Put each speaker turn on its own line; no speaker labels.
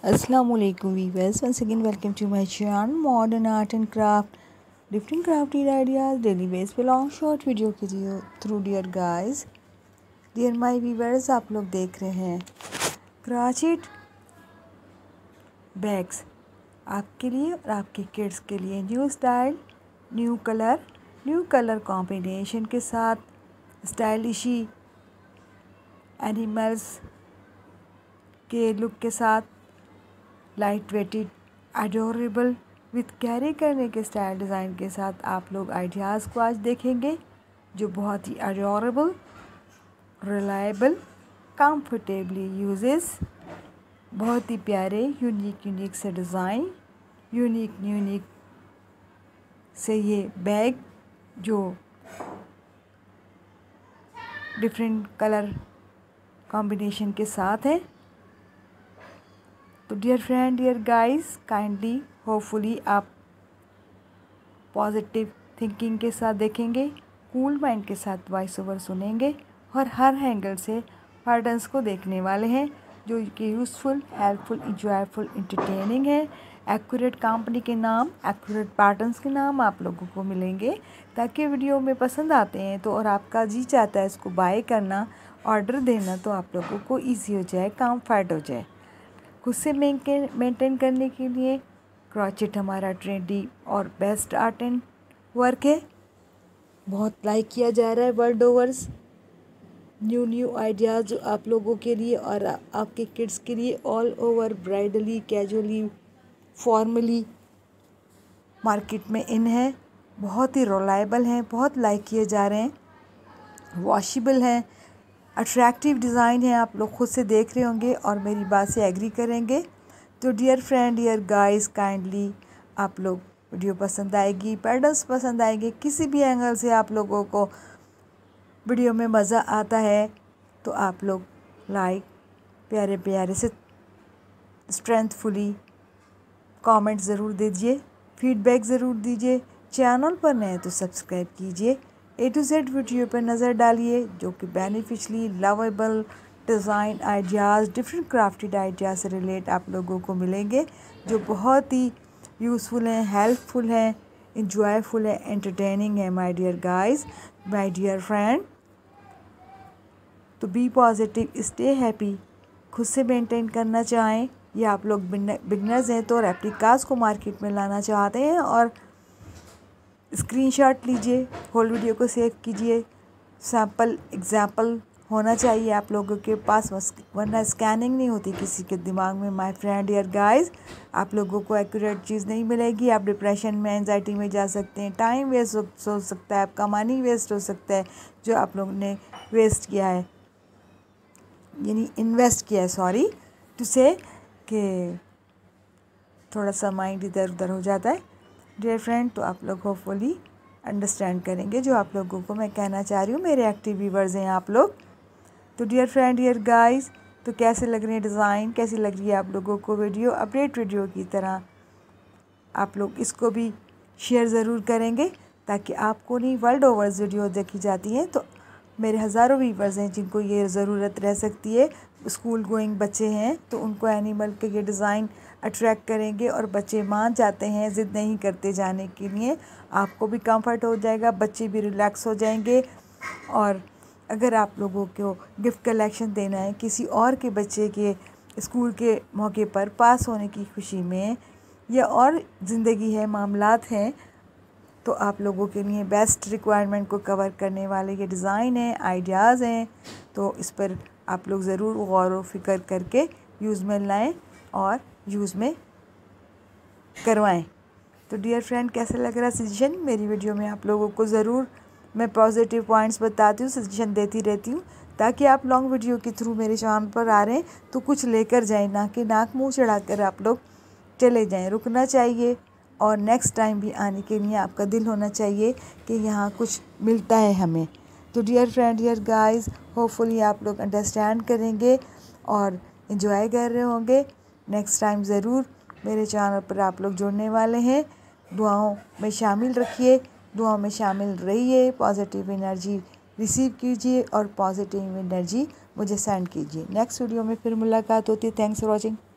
Assalamualaikum viewers, once again welcome to my channel Modern Art and Craft. Different crafty ideas daily base पे long short video के through dear guys, dear my viewers, आप लोग देख रहे हैं क्राचिट bags आपके लिए और आपके किड्स के लिए। New style, new colour combination के साथ स्टाइलिशी एनिमल्स के लुक के साथ light weighted adorable with carry करने के स्टाइल डिज़ाइन के साथ आप लोग आइडियाज़ को आज देखेंगे जो बहुत ही अडोरेबल, रिलायबल, कंफर्टेबली यूजेस, बहुत ही प्यारे यूनिक से डिज़ाइन, यूनिक से ये बैग जो डिफरेंट कलर कॉम्बिनेशन के साथ है। तो dear friend, dear guys, kindly hopefully आप पॉजिटिव थिंकिंग के साथ देखेंगे, कूल माइंड के साथ वॉइस ओवर सुनेंगे और हर एंगल से पैटर्न्स को देखने वाले हैं जो कि यूज़फुल, हेल्पफुल, इंजॉयफुल, इंटरटेनिंग है। एक्यूरेट कंपनी के नाम, एक्यूरेट पैटर्न्स के नाम आप लोगों को मिलेंगे ताकि वीडियो में पसंद आते हैं तो और आपका जी चाहता है इसको बाय करना, ऑर्डर देना, तो आप लोगों को ईजी हो जाए, कंफर्ट हो जाए। खुद से मेंटेन करने के लिए क्रोचेट हमारा ट्रेंडी और बेस्ट आर्ट एंड वर्क है, बहुत लाइक किया जा रहा है वर्ल्ड ओवर्स। न्यू आइडियाज़ जो आप लोगों के लिए और आपके किड्स के लिए all over broadly, casually, formally market में इन है, बहुत ही रिलायबल हैं, बहुत लाइक किए जा रहे हैं, वॉशेबल हैं, अट्रैक्टिव डिज़ाइन है। आप लोग खुद से देख रहे होंगे और मेरी बात से एग्री करेंगे। तो dear friend, dear guys, kindly आप लोग वीडियो पसंद आएगी, पैटर्न्स पसंद आएंगे, किसी भी एंगल से आप लोगों को वीडियो में मज़ा आता है तो आप लोग लाइक प्यारे से स्ट्रेंथफुली कमेंट ज़रूर दीजिए, फीडबैक ज़रूर दीजिए। चैनल पर नए तो सब्सक्राइब कीजिए, A to Z वीडियो पर नज़र डालिए जो कि beneficially lovable design ideas, different crafted ideas से रिलेट आप लोगों को मिलेंगे जो बहुत ही यूज़फुल हैं, हेल्पफुल हैं, इंजॉयफुल है, एंटरटेनिंग है। My dear guys, my dear friend, तो बी पॉजिटिव, स्टे हैप्पी। खुद से मेंटेन करना चाहें या आप लोग बिगनर्स हैं तो रेप्लिकास को मार्केट में लाना चाहते हैं और स्क्रीनशॉट लीजिए, होल वीडियो को सेव कीजिए। सैम्पल एग्जाम्पल होना चाहिए आप लोगों के पास, वरना स्कैनिंग नहीं होती किसी के दिमाग में। माय फ्रेंड, डियर गाइस, आप लोगों को एक्यूरेट चीज़ नहीं मिलेगी, आप डिप्रेशन में, एंजाइटी में जा सकते हैं, टाइम वेस्ट हो सकता है, आपका मनी वेस्ट हो सकता है जो आप लोगों ने वेस्ट किया है, यानी इन्वेस्ट किया है, सॉरी टू से कि थोड़ा सा माइंड इधर उधर हो जाता है डियर फ्रेंड। तो आप लोग होपफुली अंडरस्टैंड करेंगे जो आप लोगों को मैं कहना चाह रही हूँ, मेरे एक्टिव व्यूवर्स हैं आप लोग। तो डियर फ्रेंड, डियर गाइस, तो कैसे लग रहे हैं डिज़ाइन, कैसी लग रही है आप लोगों को वीडियो, अपडेट वीडियो की तरह आप लोग इसको भी शेयर ज़रूर करेंगे ताकि आपको नहीं वर्ल्ड ओवर्स वीडियो देखी जाती हैं तो मेरे हज़ारों व्यूवर्स हैं जिनको ये ज़रूरत रह सकती है, स्कूल गोइंग बच्चे हैं तो उनको एनिमल के ये डिज़ाइन अट्रैक्ट करेंगे और बच्चे मान जाते हैं, ज़िद नहीं करते जाने के लिए। आपको भी कंफर्ट हो जाएगा, बच्चे भी रिलैक्स हो जाएंगे। और अगर आप लोगों को गिफ्ट कलेक्शन देना है किसी और के बच्चे के स्कूल के मौके पर पास होने की खुशी में या और ज़िंदगी है, मामलात हैं, तो आप लोगों के लिए बेस्ट रिक्वायरमेंट को कवर करने वाले ये डिज़ाइन हैं, आइडियाज़ हैं। तो इस पर आप लोग ज़रूर गौर व फिक्र करके यूज़ में लाएं और यूज़ में करवाएं। तो डियर फ्रेंड, कैसा लग रहा है सजेशन मेरी वीडियो में? आप लोगों को ज़रूर मैं पॉजिटिव पॉइंट्स बताती हूँ, सजेशन देती रहती हूँ ताकि आप लॉन्ग वीडियो के थ्रू मेरे चैनल पर आ रहे हैं तो कुछ लेकर जाएं, ना कि नाक मुँह चढ़ाकर आप लोग चले जाएं। रुकना चाहिए और नेक्स्ट टाइम भी आने के लिए आपका दिल होना चाहिए कि यहाँ कुछ मिलता है हमें। तो dear friend, dear guys, hopefully आप लोग अंडरस्टैंड करेंगे और इन्जॉय कर रहे होंगे। नेक्स्ट टाइम ज़रूर मेरे चैनल पर आप लोग जुड़ने वाले हैं। दुआओं में शामिल रखिए, दुआओं में शामिल रहिए, पॉजिटिव एनर्जी रिसीव कीजिए और पॉजिटिव एनर्जी मुझे सेंड कीजिए। नेक्स्ट वीडियो में फिर मुलाकात होती है। Thanks for watching.